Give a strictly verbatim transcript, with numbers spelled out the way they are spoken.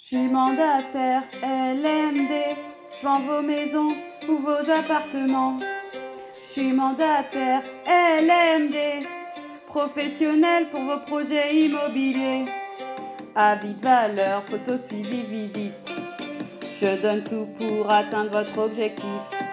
Je suis mandataire L M D, je vends vos maisons ou vos appartements. Je suis mandataire L M D, professionnel pour vos projets immobiliers. Avis de valeur, photo suivi, visite. Je donne tout pour atteindre votre objectif.